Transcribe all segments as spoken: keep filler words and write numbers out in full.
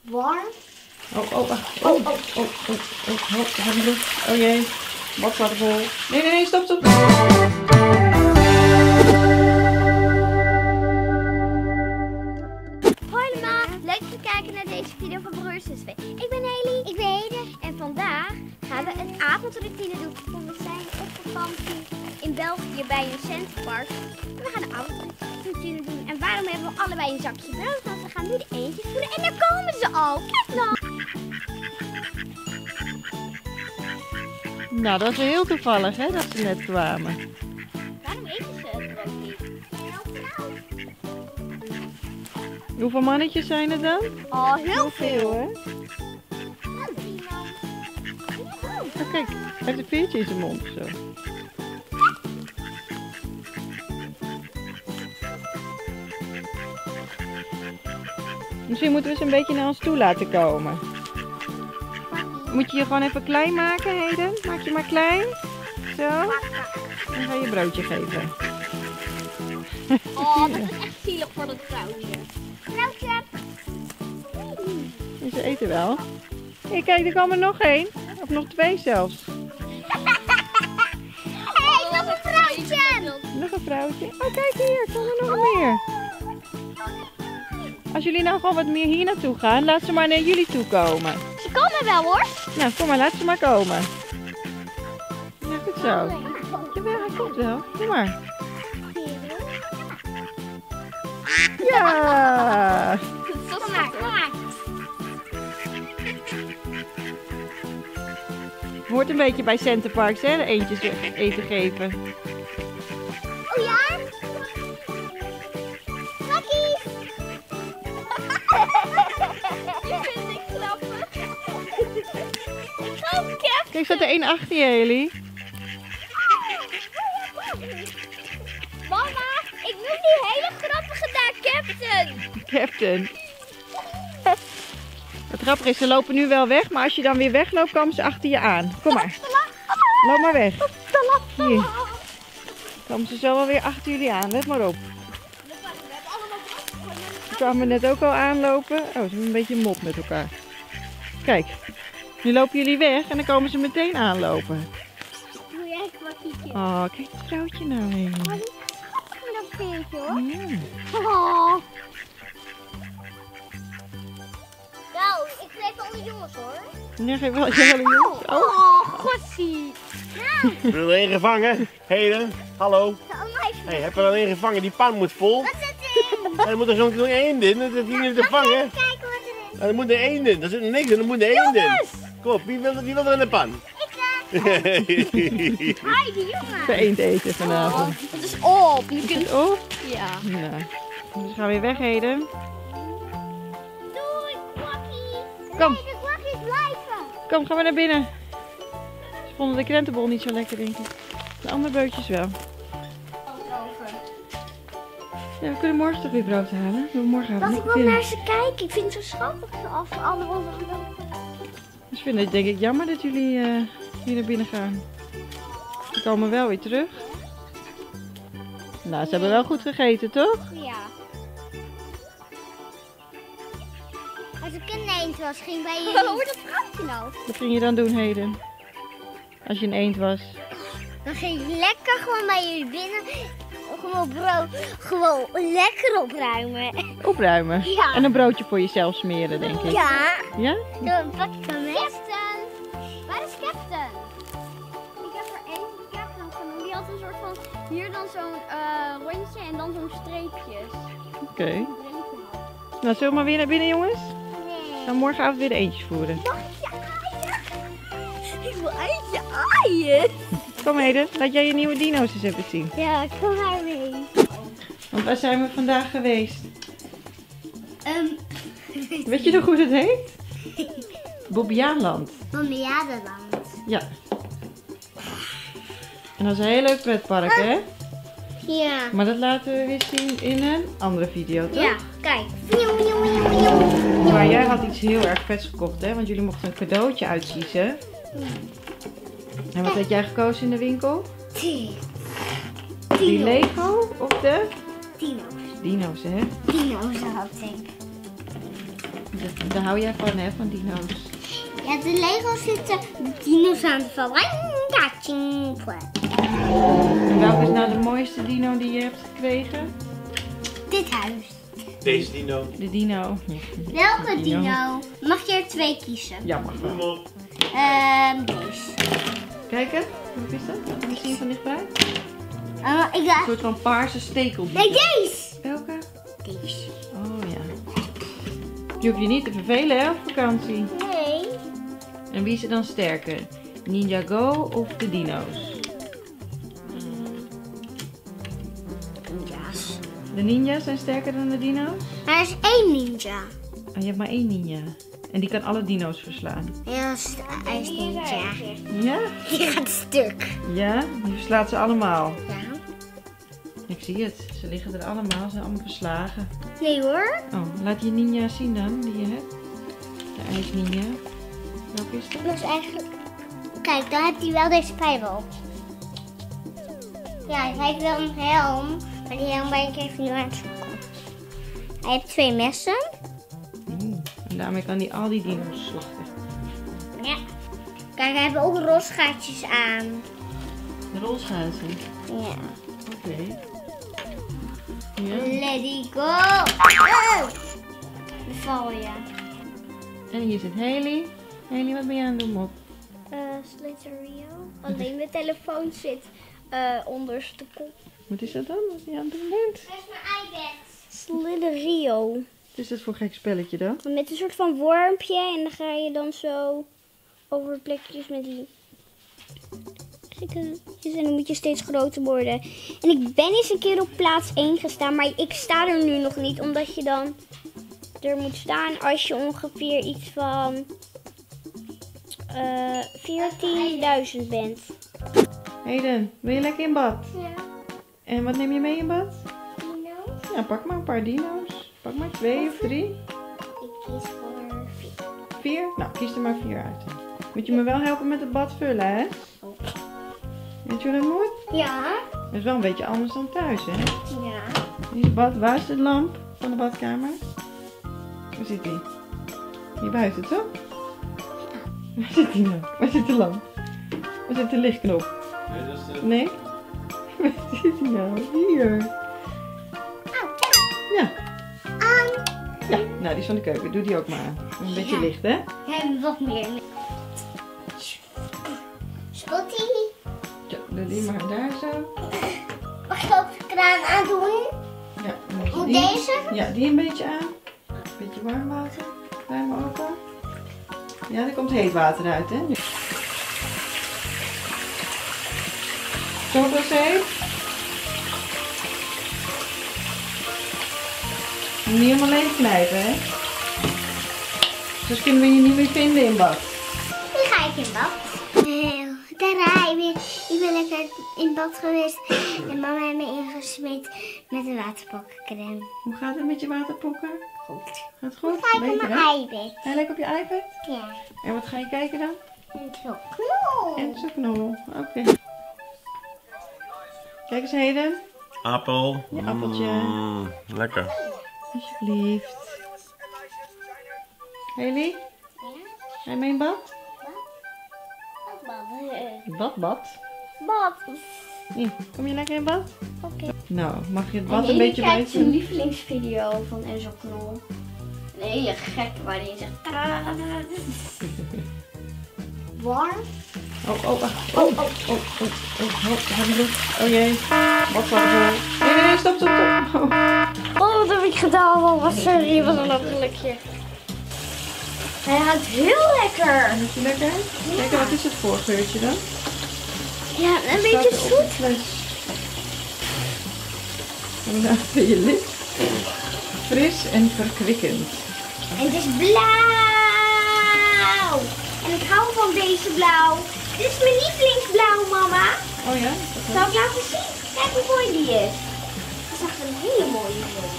warm. Oh, oh, wacht. Oh, oh, oh, oh, oh, oh, oh, oh, oh, oh jee. Wat staat er vol? Nee, nee, nee, stop, stop. Hoi allemaal, leuk dat je kijken naar deze video van Broers en Zussen. Ik ben Haley. Ik ben Heden. En vandaag gaan we een avondroutine doen. Want we zijn op vakantie in België bij een centerpark. En we gaan een avondroutine doen. En waarom hebben we allebei een zakje brood? Want we gaan nu de eendjes voeden. En daar komen ze al. Kijk nou. Nou, dat is heel toevallig, hè, dat ze net kwamen. Waarom eten ze het brood niet? Hoeveel mannetjes zijn er dan? Oh, heel veel, hè? Oh, kijk, hij heeft een veertje in zijn mond of zo. Misschien moeten we ze een beetje naar ons toe laten komen. Moet je je gewoon even klein maken, Heden? Maak je maar klein. Zo. Dan ga je een broodje geven. Oh, dat is echt zielig voor dat vrouwtje. Vrouwtje. En ze eten wel. Hé, hey, kijk, er komen nog één. Of nog twee zelfs. Hé, hey, nog een vrouwtje. Nog een vrouwtje. Oh, kijk hier, er komen nog meer. Als jullie nou gewoon wat meer hier naartoe gaan, laat ze maar naar jullie toe komen. Ze komen wel hoor. Nou, kom maar, laat ze maar komen. Ja, goed zo. Jawel, hij komt wel. Kom maar. Ja! Kom maar, kom maar. Hoort een beetje bij Centerparks, hè? De eentjes eten geven. Oh ja? Makkies! Je vindt ik grappig. Ik ga ook captain. Kijk, staat er één achter je, Haley. Mama, ik noem die hele grappige daar captain. Captain. Het grappige is, ze lopen nu wel weg, maar als je dan weer wegloopt, komen ze achter je aan. Kom maar. Loop maar weg. Hier. Komen ze zo wel weer achter jullie aan, let maar op. Ze kwamen net ook al aanlopen. Oh, ze hebben een beetje mop met elkaar. Kijk, nu lopen jullie weg en dan komen ze meteen aanlopen. Doe jij een kwakkietje? Oh, kijk het vrouwtje nou heen. Oh, die is schattig met dat veertje hoor. Ja. Oh. Nou, ik geef alle jongens hoor. Ja, geef wel jullie jongens. Oh. Oh, gossie. Nou, Wil je er één gevangen? Heden, hallo. Hey, heb je er één gevangen? Die pan moet vol. wat zit erin? En er moet er zo'n nog één in, dat is hier niet te vangen. Kijken wat erin is. En er moet er één in, er zit niks in, er moet er één in. Kom op, wie wil, wie wil er in de pan? Ik uh, Heidi, jongen. De eend eten vanavond. Het is op. Je Is kunt... het op? Ja. Nou, dus gaan we weer weg, Heden. Doei, kwakkie. Kom. Nee, de kwakkies blijven. Kom, gaan we naar binnen. Ze vonden de krentenbol niet zo lekker, denk ik. De andere broodjes wel. Ja, we kunnen morgen toch weer brood halen. We morgen Dat niet ik wil veel. naar ze kijken. Ik vind het zo schattig als we alle onze Dus ik vind het denk ik jammer dat jullie uh, hier naar binnen gaan. Ze komen wel weer terug. Nou, ze hebben wel goed gegeten, toch? Ja. Als ik een eend was, ging bij jullie... Hoe dat vrouwtje nou? Wat ging je dan doen, Heden? Als je een eend was. Dan ging ik lekker gewoon bij jullie binnen. Gewoon brood, gewoon lekker opruimen. Opruimen. Ja. En een broodje voor jezelf smeren, denk ik. Ja. Ja? Dan pak ik hem mee. Captain! Waar is Captain? Ik heb er één Captain genomen. Die had een soort van, hier dan zo'n uh, rondje en dan zo'n streepjes. Oké. Okay. Nou, zullen we maar weer naar binnen, jongens? Nee. Dan morgenavond weer de eentjes voeren. Mag je aaien? Ik wil eentje aaien. Kom, Heden, laat jij je nieuwe dino's eens even zien. Ja, kom maar mee. Want waar zijn we vandaag geweest? Um, Weet je nog hoe het heet? Bobbejaanland. Bobbejaanland. Ja. En dat is een heel leuk pretpark, hè? Ja. Maar dat laten we weer zien in een andere video, toch? Ja, kijk. Miauw, miauw, miauw, miauw. Maar jij had iets heel erg vets gekocht, hè? Want jullie mochten een cadeautje uitkiezen. En wat had jij gekozen in de winkel? Die Die Lego of de dino's. dino's, hè? Dino's had ik. Dat- Daar hou jij van, hè, van dino's. Ja, de Lego zitten de dino's aan te vallen. En welke is nou de mooiste dino die je hebt gekregen? Dit huis. Deze dino. De dino. Welke dino? Mag je er twee kiezen? Ja, mag wel. Kom op. Ehm, deze. Kijken, wat is dat? Laten we zien van dichtbij. Uh, ik Een dacht... soort van paarse stekeldier. Nee, deze! Welke? Deze. Oh ja. Je hoeft je niet te vervelen, hè, op vakantie. Nee. En wie is er dan sterker? Ninjago of de dino's? Ninja's. De ninja's zijn sterker dan de dino's? Er is één ninja. Oh, je hebt maar één ninja. En die kan alle dino's verslaan. Ja, dat is de ijsninja. Ja? Die gaat stuk. Ja? Die verslaat ze allemaal. Ja. Ik zie het. Ze liggen er allemaal. Ze zijn allemaal verslagen. Nee hoor. Oh, laat je ninja zien dan, die je hebt. De ijsninja. Welke is dat? Dat is eigenlijk... Kijk, dan heeft hij wel deze pijl op. Ja, hij heeft wel een helm. Maar die helm ben ik even nu aan het zoeken. Hij heeft twee messen. Oeh, en daarmee kan hij al die dino's slachten. Ja. Kijk, hij heeft ook rosgaatjes aan. De rolschaatsen. Ja. Oké. Ja. Let it go. Oh! We vallen, ja. En hier zit Haley. Haley, wat ben je aan het doen, Mop? Uh, Slytherio. Alleen mijn telefoon zit uh, onder de kop. Wat is dat dan? Wat je aan het doen bent? Dat is mijn iPad. Slytherio. Wat is dat voor gek spelletje dan? Met een soort van wormpje en dan ga je dan zo over plekjes met die gekke en dan moet je steeds groter worden. En ik ben eens een keer op plaats één gestaan, maar ik sta er nu nog niet, omdat je dan er moet staan als je ongeveer iets van uh, veertienduizend bent. Hayden, wil je lekker in bad? Ja, En wat neem je mee in bad? dino. Ja, pak maar een paar dino's. Pak maar twee of drie. Ik kies voor vier. Vier? Nou, kies er maar vier uit. Moet je me wel helpen met het bad vullen, hè? Oké. Weet je wat dat moet? Ja. Dat is wel een beetje anders dan thuis, hè? Ja. Hier is het bad. Waar is de lamp van de badkamer? Waar zit die? Hier buiten, toch? Waar zit die nou? Waar zit de lamp? Waar zit de lichtknop? Nee, dat is de... Nee? Waar zit die nou? Hier. Ja. Ja, nou die is van de keuken. Doe die ook maar aan. Een beetje Ja. licht, hè? We hebben wat meer. Spotty. Ja, doe die maar daar zo. Mag ik ook de kraan aandoen? Ja, dan moet je Moet die, deze? Ja, die een beetje aan. Een beetje warm water. Ruim open. Ja, er komt heet water uit, hè? Chocozeep. Niet helemaal leeg knijpen, hè? Dus kunnen we je niet meer vinden in bad. Nu ga ik in bad. Daar ik ben, ik ben lekker in bad geweest en mama heeft me ingesmeed met een waterpokkencrème. Hoe gaat het met je waterpokken? Goed. Gaat het goed? Ga ik op Beter, mijn hè? iPad. Ga je lekker op je iPad? Ja. En wat ga je kijken dan? En zo knol. En zo'n knol. Oké. Kijk eens, Hayden. Appel. Je appeltje. Mm, lekker. Alsjeblieft. Haley, ga je mee in bad? Bad, bad. Bad. Hier, kom je lekker in bad? Oké. Nou, mag je het bad een beetje kijkt zijn buiten? lievelingsvideo van Enzo Knol. Een hele gekke waarin hij zegt... Warm? Oh, oh, wacht. Oh, oh, oh, oh, oh, oh, heb je lucht? Oh jee. Wat was er? Nee, nee, nee, stop, stop, stop. Oh. Oh, wat heb ik gedaan? Oh, wat sorry, wat een ongelukje. Hij ruikt heel lekker. Vind je lekker? Kijk, wat is het voor geurtje dan? Ja, een Staat beetje er op de zoet. fles. En dan achter je lip. Fris en verkwikkend. En het is blauw. En ik hou van deze blauw. Dit is mijn lievelingsblauw, mama. Oh ja? Zal ik laten zien? Kijk hoe mooi die is. Dat is echt een hele mooie blauw.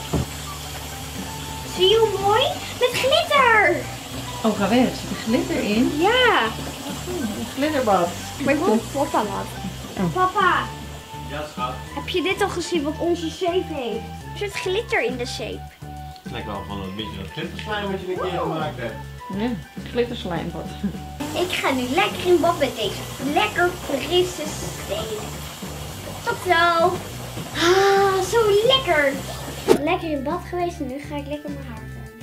Zie je hoe mooi? Met glitter. Oh, ga weg. Er zit er glitter in. Ja. Een glitterbad. Maar ik wil papa wat. Oh. Papa, Ja, schat. heb je dit al gezien wat onze zeep heeft? Er zit glitter in de zeep. lijkt wel van een beetje dat glitterslijm wat je een keer gemaakt hebt. Ja, glitterslijmbad. Ik ga nu lekker in bad met deze lekker frisse stenen. Tot zo. Ah, zo lekker. Lekker in bad geweest en nu ga ik lekker mijn haar verven.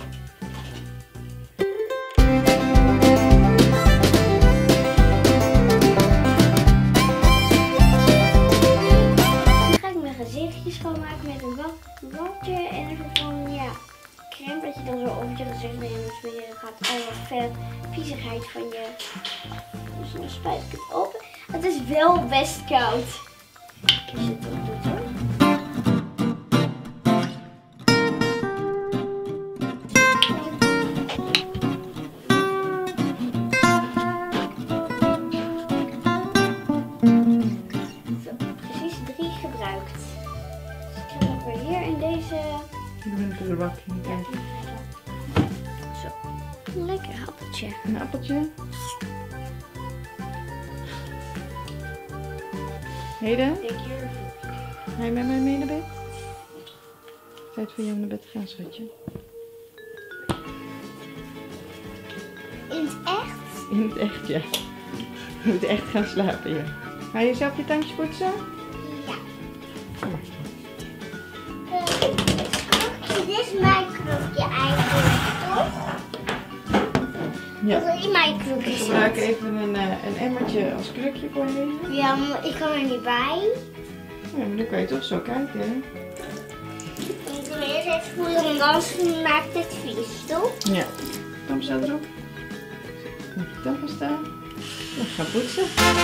Nu ga ik mijn gezichtje schoonmaken met een badje en even van ja, crème dat je dan zo over je gezicht neemt. Dus je gaat alle vet, viezigheid van je. Dus dan spuit ik het op. Het is wel best koud. Dus het doet hoor. De bakje niet kijken. Zo, een lekker appeltje. Een appeltje. Heden, ga je met mij mee naar bed? Tijd voor jou naar bed te gaan, schatje. In het echt? In het echt, ja. Je moet echt gaan slapen, ja. Ga je zelf je tandjes poetsen? Ja. Kom maar. Dit is mijn krukje eigenlijk, toch? Ja. Dat is mijn krukje. Ik gebruik even een, uh, een emmertje als krukje voor je. Ja, maar ik kan er niet bij. Ja, maar dan kan je toch zo kijken, hè? Ik doe eerst even voelen, want anders maakt het vies, toch? Ja. Tandpasta erop. Even tandpasta. Dan gaan poetsen.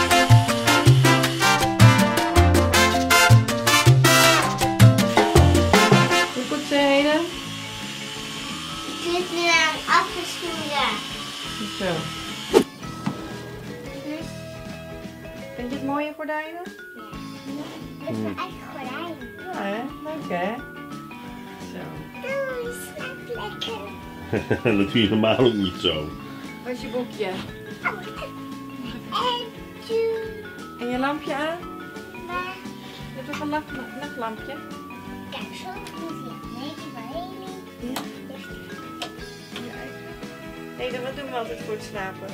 Hoe poetsen, Heden? Ik zit nu aan afgeschoenen. Zo. Vind je het mooie gordijnen? Ja. Dit is mijn eigen gordijn. Ja, hè? Leuk, hè? Zo. Doei, smaakt lekker. Dat doe je normaal ook niet zo. Wat is je boekje? En tjoe. En je lampje aan? Maar, Je hebt toch een nacht nachtlampje? kijk, zo moet je. Nee, maar Haley. Ja. Heden, wat doen we altijd voor het slapen?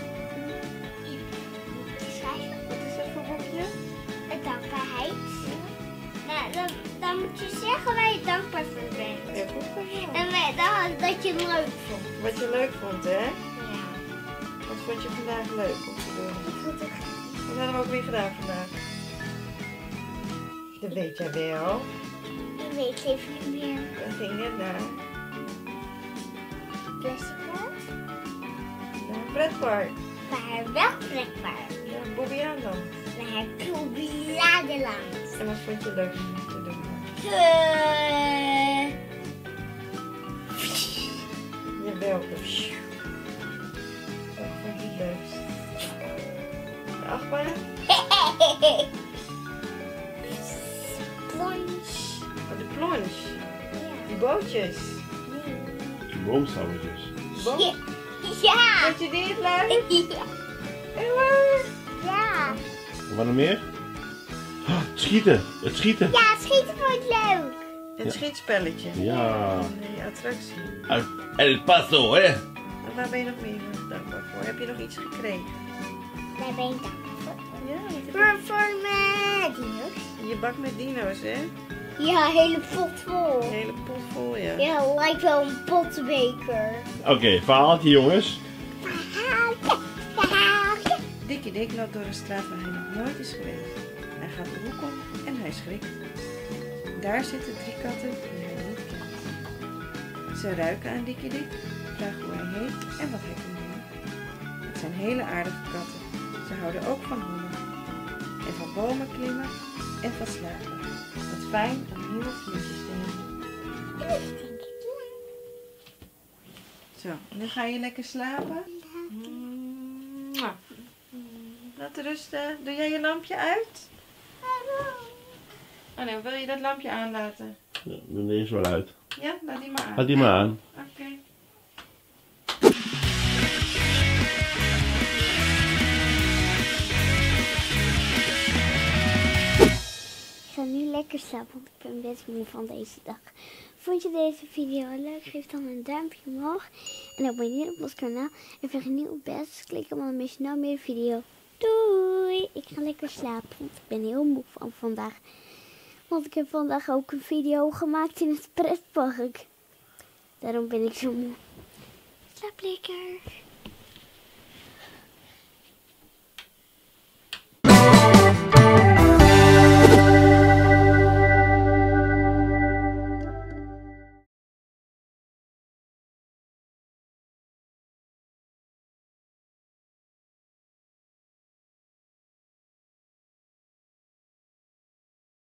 Wat is dat voor boekje? Een dankbaarheid. Nou, dan, dan moet je zeggen waar je dankbaar voor bent. Ja, goed voor jou. En wij- dan, dat je het leuk vond. Wat je leuk vond, hè? Ja. Wat vond je vandaag leuk om te doen? Ik vond het Wat hebben we ook weer gedaan vandaag? Dat weet jij wel. Ik weet even niet meer. We gingen naar, Plastic bal? naar een pretpark. Maar wel plekbaar. Naar Bobbejaanland. Naar Probiadeland. En wat vond je leuk om te doen? Uh, Jawel. Wat vond je het leukst? De achtbaan? Plunge. Oh, de plonge. Ja. Die bootjes. Die boomstammetjes. Boom. Ja. Ja. Vond je die het leuk? Ja. Heel leuk. Ja. Wat nog meer? Ah, het schieten. Het schieten. Ja, schieten vond ik leuk. Het Ja. schietspelletje. Ja. Die attractie. Uit El Paso, hè? En waar ben je nog meer dankbaar voor? Heb je nog iets gekregen? Daar ben ik dankbaar voor. Ja, wat heb Voor, voor mijn dino's. je? Je bak met dino's, hè? Ja, hele pot vol. Een hele pot vol, ja. Ja, lijkt wel een potbeker. Oké, verhaaltje jongens. Verhaaltje, verhaaltje. Dikkie Dik loopt door een straat waar hij nog nooit is geweest. Hij gaat de hoek om en hij schrikt. Daar zitten drie katten die hij niet kent. Ze ruiken aan Dikkie Dik, vragen hoe hij heet en wat hij kan doen. Het zijn hele aardige katten. Ze houden ook van honden. En van bomen klimmen en van slapen. Wat fijn om nieuwe vriendjes te hebben. Zo, nu ga je lekker slapen. Mwah. Laat rusten. Doe jij je lampje uit? Oh nee, wil je dat lampje aanlaten? Ja, doe deze wel uit. Ja, laat die maar aan. Laat die maar aan. Oké. Ik ga nu lekker slapen, want ik ben best moe van deze dag. Vond je deze video leuk? Geef dan een duimpje omhoog. En abonneer op ons kanaal. En vergeet niet op bel te klikken, want dan mis je nou meer video. Doei! Ik ga lekker slapen, want ik ben heel moe van vandaag. Want ik heb vandaag ook een video gemaakt in het pretpark. Daarom ben ik zo moe. Slaap lekker.